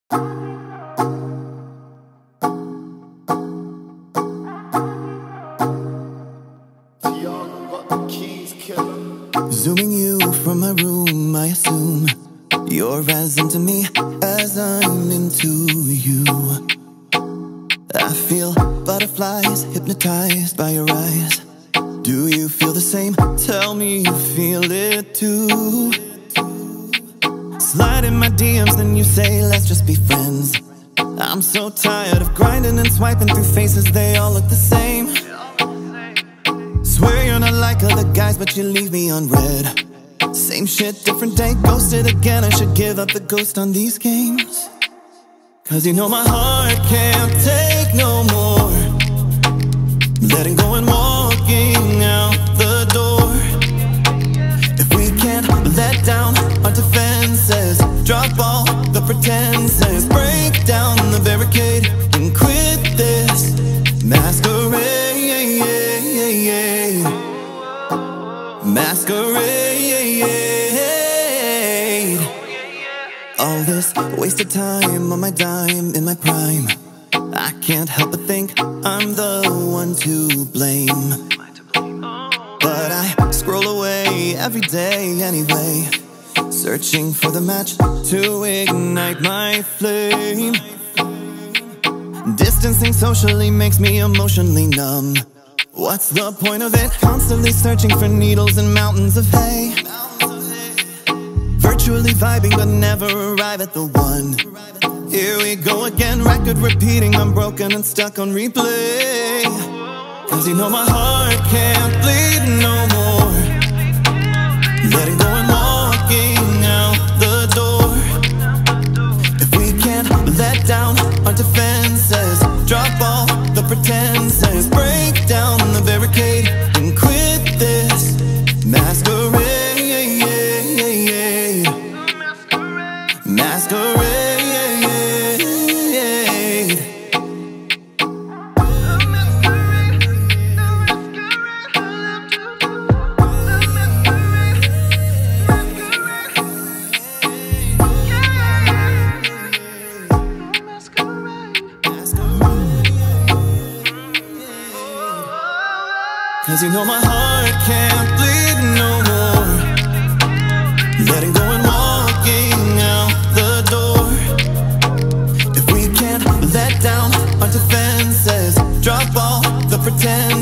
Zooming you from my room, I assume you're as into me as I'm into you. I feel butterflies hypnotized by your eyes. Do you feel the same? Tell me you feel it too. Slide in my DMs, then you say let's just be friends. I'm so tired of grinding and swiping through faces, they all look the same. Swear you're not like other guys, but you leave me unread. Same shit, different day, ghosted again. I should give up the ghost on these games. Cause you know my heart can't take no more. Letting go and walking out the door. If we can't let down our defenses, drop all the pretenses, break down the barricade and quit this masquerade. Masquerade. All this wasted time on my dime in my prime. I can't help but think I'm the one to blame. But I scroll away every day anyway, searching for the match to ignite my flame. Distancing socially makes me emotionally numb. What's the point of it? Constantly searching for needles in mountains of hay. Virtually vibing but never arrive at the one. Here we go again, record repeating, I'm broken and stuck on replay. Cause you know my heart can't bleed no more. Letting go and walking out the door. If we can't let down our defenses, drop all the pretenses, break down the barricade and quit this masquerade. Masquerade. Cause you know my heart can't bleed no more. Letting go and walking out the door. If we can't let down our defenses, drop all the pretense,